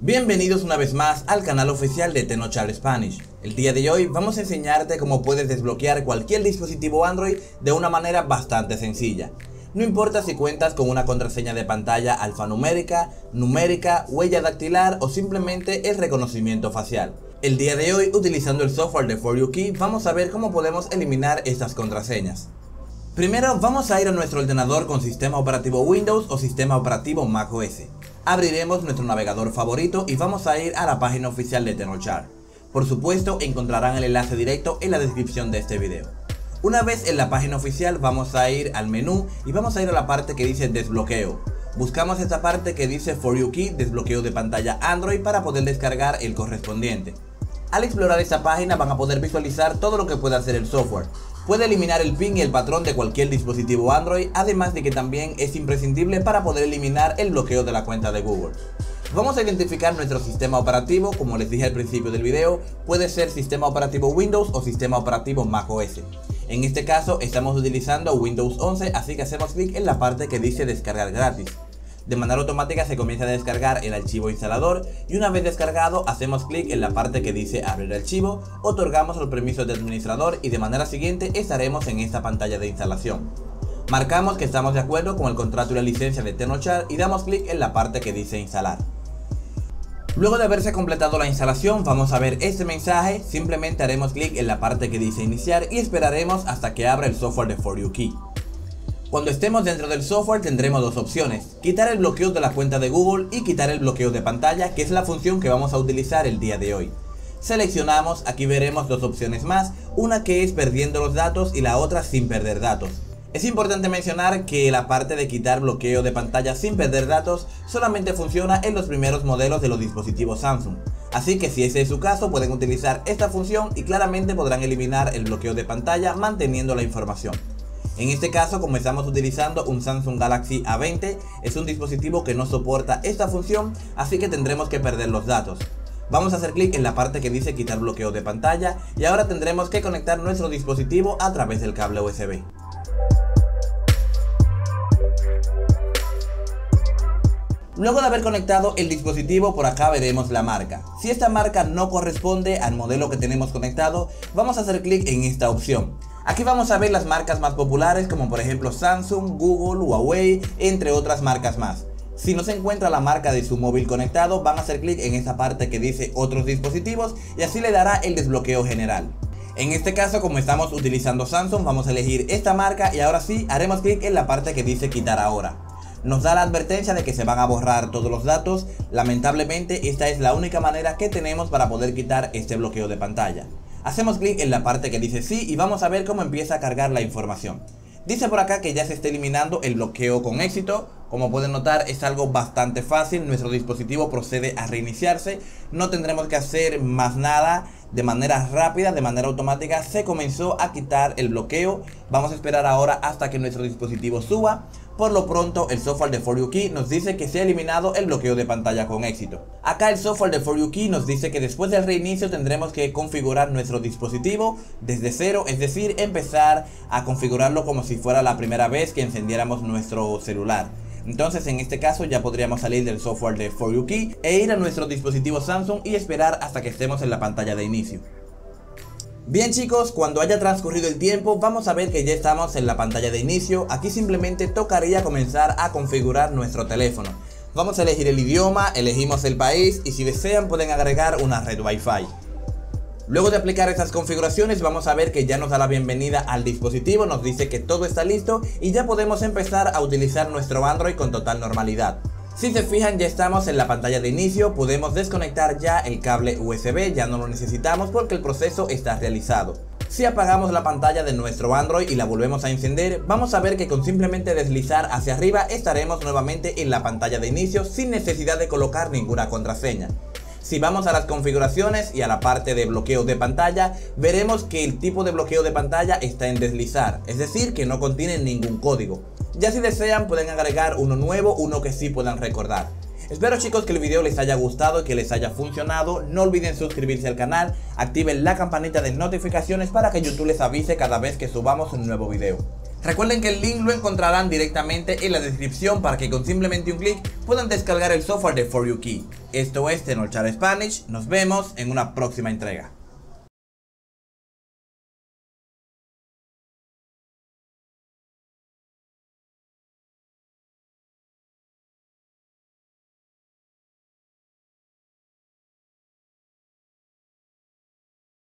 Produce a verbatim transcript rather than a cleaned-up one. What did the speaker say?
Bienvenidos una vez más al canal oficial de Tenochal Spanish. El día de hoy vamos a enseñarte cómo puedes desbloquear cualquier dispositivo Android de una manera bastante sencilla. No importa si cuentas con una contraseña de pantalla alfanumérica, numérica, huella dactilar o simplemente el reconocimiento facial. El día de hoy, utilizando el software de For You Key, vamos a ver cómo podemos eliminar estas contraseñas. Primero vamos a ir a nuestro ordenador con sistema operativo Windows o sistema operativo macOS. Abriremos nuestro navegador favorito y vamos a ir a la página oficial de Tenochal. Por supuesto, encontrarán el enlace directo en la descripción de este video. Una vez en la página oficial vamos a ir al menú y vamos a ir a la parte que dice desbloqueo. Buscamos esta parte que dice For You Key, desbloqueo de pantalla Android, para poder descargar el correspondiente. Al explorar esta página van a poder visualizar todo lo que puede hacer el software. Puede eliminar el pin y el patrón de cualquier dispositivo Android, además de que también es imprescindible para poder eliminar el bloqueo de la cuenta de Google. Vamos a identificar nuestro sistema operativo. Como les dije al principio del video, puede ser sistema operativo Windows o sistema operativo macOS. En este caso estamos utilizando Windows once, así que hacemos clic en la parte que dice descargar gratis. De manera automática se comienza a descargar el archivo instalador y una vez descargado hacemos clic en la parte que dice abrir archivo, otorgamos los permisos de administrador y de manera siguiente estaremos en esta pantalla de instalación. Marcamos que estamos de acuerdo con el contrato y la licencia de Tenochal y damos clic en la parte que dice instalar. Luego de haberse completado la instalación vamos a ver este mensaje, simplemente haremos clic en la parte que dice iniciar y esperaremos hasta que abra el software de For You Key. Cuando estemos dentro del software tendremos dos opciones: quitar el bloqueo de la cuenta de Google y quitar el bloqueo de pantalla, que es la función que vamos a utilizar el día de hoy. Seleccionamos, aquí veremos dos opciones más, una que es perdiendo los datos y la otra sin perder datos. Es importante mencionar que la parte de quitar bloqueo de pantalla sin perder datos solamente funciona en los primeros modelos de los dispositivos Samsung. Así que si ese es su caso pueden utilizar esta función y claramente podrán eliminar el bloqueo de pantalla manteniendo la información. En este caso, como estamos utilizando un Samsung Galaxy A veinte, es un dispositivo que no soporta esta función, así que tendremos que perder los datos. Vamos a hacer clic en la parte que dice quitar bloqueo de pantalla y ahora tendremos que conectar nuestro dispositivo a través del cable U S B. Luego de haber conectado el dispositivo, por acá veremos la marca. Si esta marca no corresponde al modelo que tenemos conectado, vamos a hacer clic en esta opción. Aquí vamos a ver las marcas más populares, como por ejemplo Samsung, Google, Huawei, entre otras marcas más. Si no se encuentra la marca de su móvil conectado, van a hacer clic en esta parte que dice otros dispositivos y así le dará el desbloqueo general. En este caso, como estamos utilizando Samsung, vamos a elegir esta marca y ahora sí haremos clic en la parte que dice quitar ahora. Nos da la advertencia de que se van a borrar todos los datos. Lamentablemente esta es la única manera que tenemos para poder quitar este bloqueo de pantalla. Hacemos clic en la parte que dice sí y vamos a ver cómo empieza a cargar la información. Dice por acá que ya se está eliminando el bloqueo con éxito. Como pueden notar, es algo bastante fácil, nuestro dispositivo procede a reiniciarse, no tendremos que hacer más nada. De manera rápida, de manera automática se comenzó a quitar el bloqueo. Vamos a esperar ahora hasta que nuestro dispositivo suba. Por lo pronto el software de For You Key nos dice que se ha eliminado el bloqueo de pantalla con éxito. Acá el software de For You Key nos dice que después del reinicio tendremos que configurar nuestro dispositivo desde cero, es decir, empezar a configurarlo como si fuera la primera vez que encendiéramos nuestro celular. Entonces en este caso ya podríamos salir del software de For You Key e ir a nuestro dispositivo Samsung y esperar hasta que estemos en la pantalla de inicio. Bien chicos, cuando haya transcurrido el tiempo vamos a ver que ya estamos en la pantalla de inicio. Aquí simplemente tocaría comenzar a configurar nuestro teléfono. Vamos a elegir el idioma, elegimos el país y si desean pueden agregar una red Wi-Fi. Luego de aplicar estas configuraciones vamos a ver que ya nos da la bienvenida al dispositivo, nos dice que todo está listo y ya podemos empezar a utilizar nuestro Android con total normalidad. Si se fijan, ya estamos en la pantalla de inicio, podemos desconectar ya el cable U S B, ya no lo necesitamos porque el proceso está realizado. Si apagamos la pantalla de nuestro Android y la volvemos a encender, vamos a ver que con simplemente deslizar hacia arriba estaremos nuevamente en la pantalla de inicio sin necesidad de colocar ninguna contraseña. Si vamos a las configuraciones y a la parte de bloqueo de pantalla, veremos que el tipo de bloqueo de pantalla está en deslizar, es decir, que no contiene ningún código. Ya si desean pueden agregar uno nuevo, uno que sí puedan recordar. Espero chicos que el video les haya gustado y que les haya funcionado. No olviden suscribirse al canal, activen la campanita de notificaciones para que YouTube les avise cada vez que subamos un nuevo video. Recuerden que el link lo encontrarán directamente en la descripción para que con simplemente un clic puedan descargar el software de For You Key. Esto es Tenochal Spanish, nos vemos en una próxima entrega.